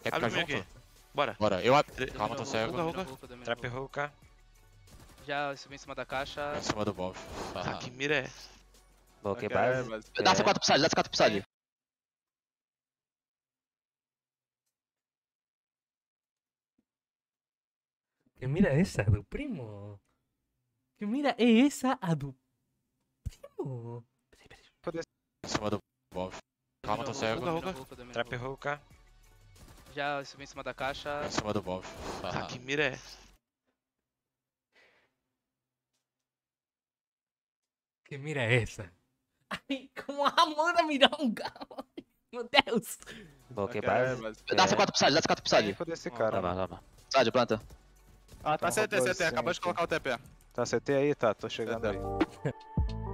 Quer Abre ficar o meio junto? aqui. Bora. Bora, eu abro. Calma, tô cego. Trap hookah. Já subi em cima da caixa. Em cima do bomb. Ah, que mira é essa? Coloquei base. Dá C4 pro side, dá C4 pro side. Que mira esa, a do primo. Que mira é essa, a do primo. Em cima do bomb. Calma, tô cego. Trap hookah. Já subi em cima da caixa. Em cima do bomb. Ah, que mira é essa? Que mira essa. Ai, como a Amanda Mironga. Meu Deus. Coloquei base. Dá C4 pro side, dá C4 pro side. Foda esse Tá cara. bom, tá bom. Side, planta. Ah, tá CT, roubou CT. a Acabou de senha colocar o TP. Tá CT aí? Tá, tô chegando aí.